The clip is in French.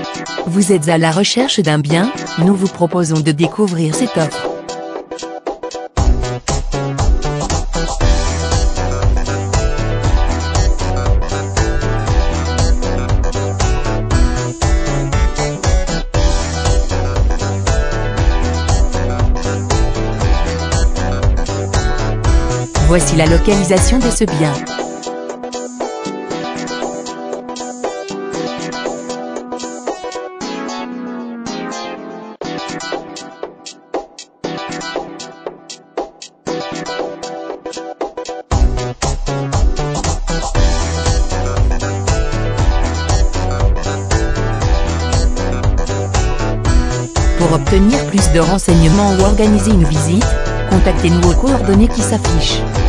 Vous êtes à la recherche d'un bien? Nous vous proposons de découvrir cette offre. Voici la localisation de ce bien. Pour obtenir plus de renseignements ou organiser une visite, contactez-nous aux coordonnées qui s'affichent.